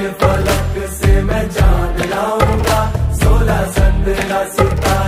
फलक से मैं जान लाऊंगा, 16 संद्रा सितारे